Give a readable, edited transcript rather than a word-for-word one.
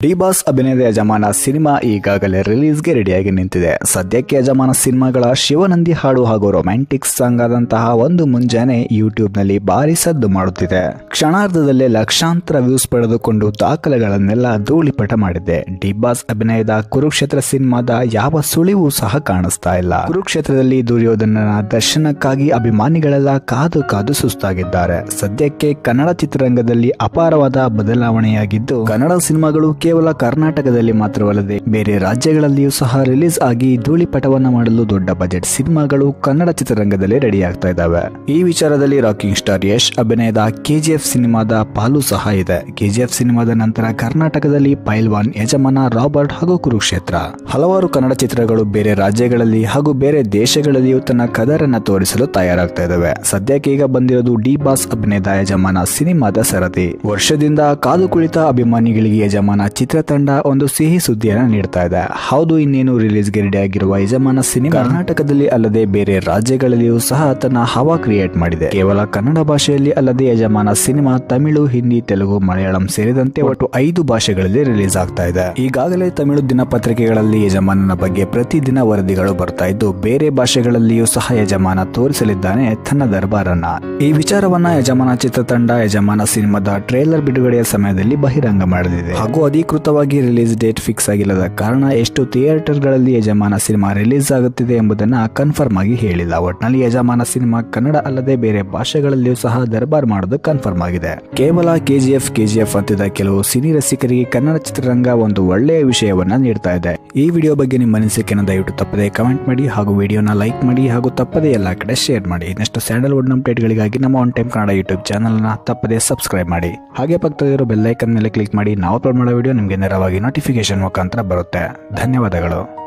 D boss ಅಭಿನಯದ ಯಜಮಾನ cinema ಈಗಾಗಲೇ ರಿಲೀಸ್ಗೆ ರೆಡಿಯಾಗಿ ನಿಂತಿದೆ. ಸದ್ಯಕ್ಕೆ ಯಜಮಾನ ಸಿನಿಮಾಗಳ ಶಿವನಂದಿ ಹಾಡು ಹಾಗೂ ರೊಮ್ಯಾಂಟಿಕ್ ಸಾಂಗ್ ಆದಂತಹ ಒಂದು ಮುಂಜಾನೆ ಯೂಟ್ಯೂಬ್ ನಲ್ಲಿ ಭಾರಿ ಸದ್ದು ಮಾಡುತ್ತಿದೆ. ಕ್ಷಣಾರ್ಧದಲ್ಲೇ ಲಕ್ಷಾಂತರ ವ್ಯೂಸ್ ಪಡೆದುಕೊಂಡು ದಾಖಲೆಗಳನ್ನೆಲ್ಲ ಧೂಳಿಪಟ ಮಾಡಿದೆ. ಡಿ ಬಾಸ್ ಅಭಿನಯದ ಕುರುಕ್ಷೇತ್ರ ಸಿನಿಮಾದ ಯಾವ ಸುಳಿವು ಸಹ ಕಾಣಿಸ್ತಾ ಇಲ್ಲ. ಕುರುಕ್ಷೇತ್ರದಲ್ಲಿ ದುರ್ಯೋಧನನ ದರ್ಶನಕ್ಕಾಗಿ ಅಭಿಮಾನಿಗಳೆಲ್ಲ ಕಾದು ಕಾದು ಸುಸ್ತಾಗಿದ್ದಾರೆ. ಸದ್ಯಕ್ಕೆ ಕನ್ನಡ ಚಿತ್ರರಂಗದಲ್ಲಿ ಅಪಾರವಾದ ಬದಲಾವಣೆಯಾಗಿದ್ದು, ಕನ್ನಡ ಸಿನಿಮಾಗಳು ಕೇವಲ ಕರ್ನಾಟಕದಲ್ಲಿ ಮಾತ್ರವಲ್ಲದೆ ಬೇರೆ ರಾಜ್ಯಗಳಲ್ಲಿಯೂ ಸಹ ರಿಲೀಸ್ ಆಗಿ ಧೂಳಿಪಟವನ್ನ ಮಾಡಲು ದೊಡ್ಡ ಬಜೆಟ್ ಸಿನಿಮಾಗಳು ಕನ್ನಡ ಚಿತ್ರರಂಗದಲ್ಲಿ ರೆಡಿ ಆಗ್ತಾ ಇದ್ದಾವೆ. ಈ ವಿಚಾರದಲ್ಲಿ ರಾಕಿಂಗ್ ಸ್ಟಾರ್ ಯಶ್ ಅಭಿನಯದ ಕೆಜಿಎಫ್ ಸಿನಿಮಾದ ಪಾಲು ಸಹ ಇದೆ. ಕೆಜಿಎಫ್ ಸಿನಿಮಾದ ನಂತರ ಕರ್ನಾಟಕದಲ್ಲಿ ಪೈಲ್ವಾನ್, ಯಜಮಾನ, ರಾಬರ್ಟ್ ಹಾಗೂ ಕುರುಕ್ಷೇತ್ರ ಹಲವಾರು ಕನ್ನಡ ಚಿತ್ರಗಳು ಬೇರೆ ರಾಜ್ಯಗಳಲ್ಲಿ ಹಾಗೂ ಬೇರೆ ದೇಶಗಳಲ್ಲಿಯೂ ತನ್ನ ಕದರನ್ನ ತೋರಿಸಲು ತಯಾರಾಗ್ತಾ ಇದ್ದಾವೆ. ಸದ್ಯಕ್ಕೆ ಈಗ ಬಂದಿರೋದು ಡಿ ಬಾಸ್ ಅಭಿನಯದ ಯಜಮಾನ ಸಿನಿಮಾದ ಸರದಿ. ವರ್ಷದಿಂದ ಕಾದು ಕುಳಿತ ಅಭಿಮಾನಿಗಳಿಗೆ ಯಜಮಾನ ಚಿತ್ರತಂಡ ಒಂದು ಸಿಹಿ ಸುದ್ದಿಯನ್ನು ನೀಡ್ತಾ ಇದೆ. ಹೌದು, ಇನ್ನೇನು ರಿಲೀಸ್ಗೆ ರೆಡಿ ಆಗಿರುವ ಯಜಮಾನ ಸಿನಿಮಾ ಕರ್ನಾಟಕದಲ್ಲಿ ಅಲ್ಲದೆ ಬೇರೆ ರಾಜ್ಯಗಳಲ್ಲಿಯೂ ಸಹ ತನ್ನ ಹವಾ ಕ್ರಿಯೇಟ್ ಮಾಡಿದೆ. ಕೇವಲ ಕನ್ನಡ ಭಾಷೆಯಲ್ಲಿ ಅಲ್ಲದೆ ಯಜಮಾನ ಸಿನಿಮಾ ತಮಿಳು, ಹಿಂದಿ, ತೆಲುಗು, ಮಲಯಾಳಂ ಸೇರಿದಂತೆ ಒಟ್ಟು 5 ಭಾಷೆಗಳಲ್ಲಿ ರಿಲೀಸ್ ಆಗ್ತಾ ಇದೆ. ಈಗಾಗಲೇ ತಮಿಳು ದಿನಪತ್ರಿಕೆಗಳಲ್ಲಿ ಯಜಮಾನನ ಬಗ್ಗೆ ಪ್ರತಿದಿನ ವರದಿಗಳು ಬರ್ತಾ ಇದ್ದು, ಬೇರೆ ಭಾಷೆಗಳಲ್ಲಿಯೂ ಸಹ ಯಜಮಾನ ತೋರಿಸಲಿದ್ದಾನೆ ತನ್ನ ದರ್ಬಾರನ್ನ. ಈ ವಿಚಾರವನ್ನ ಯಜಮಾನ ಚಿತ್ರತಂಡ ಯಜಮಾನ ಸಿನಿಮಾದ ಟ್ರೇಲರ್ ಬಿಡುಗಡೆಯ ಸಮಯದಲ್ಲಿ ಬಹಿರಂಗ ಮಾಡಲಿದೆ. ಹಾಗೂ ಅಧಿಕೃತವಾಗಿ ರಿಲೀಸ್ ಡೇಟ್ ಫಿಕ್ಸ್ ಆಗಿಲ್ಲದ ಕಾರಣ ಎಷ್ಟು ಥಿಯೇಟರ್ಗಳಲ್ಲಿ ಯಜಮಾನ ಸಿನಿಮಾ ರಿಲೀಸ್ ಆಗುತ್ತಿದೆ ಎಂಬುದನ್ನ ಕನ್ಫರ್ಮ್ ಆಗಿ ಹೇಳಿಲ್ಲ. ಒಟ್ನಲ್ಲಿ ಯಜಮಾನ ಸಿನಿಮಾ ಕನ್ನಡ ಅಲ್ಲದೆ ಬೇರೆ ಭಾಷೆಗಳಲ್ಲಿಯೂ ಸಹ ದರ್ಬಾರ್ ಮಾಡೋದು ಕನ್ಫರ್ಮ್ ಆಗಿದೆ. ಕೇವಲ ಕೆಜಿಎಫ್ ಅಂತಿದ್ದ ಕೆಲವು ಸಿನಿ ರಸಿಕರಿಗೆ ಕನ್ನಡ ಚಿತ್ರರಂಗ ಒಂದು ಒಳ್ಳೆಯ ವಿಷಯವನ್ನ ನೀಡ್ತಾ ಇದೆ. ಈ ವಿಡಿಯೋ ಬಗ್ಗೆ ನಿಮ್ಮ ಅನಿಸಿಕೆಯನ್ನು ದಯವಿಟ್ಟು ತಪ್ಪದೆ ಕಮೆಂಟ್ ಮಾಡಿ ಹಾಗೂ ವಿಡಿಯೋನ ಲೈಕ್ ಮಾಡಿ ಹಾಗೂ ತಪ್ಪದೆ ಎಲ್ಲಾ ಕಡೆ ಶೇರ್ ಮಾಡಿ. ಇನ್ನಷ್ಟು ಸ್ಯಾಂಡಲ್ವುಡ್ ಅಪ್ಡೇಟ್ಗಳಿಗಾಗಿ ನಮ್ಮ one time Kannada YouTube channel ನ ತಪ್ಪದೆ ಸಬ್ಸ್ಕ್ರೈಬ್ ಮಾಡಿ. ಹಾಗೆ ಪಕ್ಕದಲ್ಲಿರೋ ಬೆಲ್ ಐಕಾನ್ ಮೇಲೆ ಕ್ಲಿಕ್ ಮಾಡಿ. ನಾವು ಅಪ್ಲೋಡ್ ಮಾಡೋ ವಿಡಿಯೋ ನಿಮಗೆ ನೇರವಾಗಿ ನೋಟಿಫಿಕೇಶನ್ ಮುಖಾಂತರ ಬರುತ್ತೆ. ಧನ್ಯವಾದಗಳು.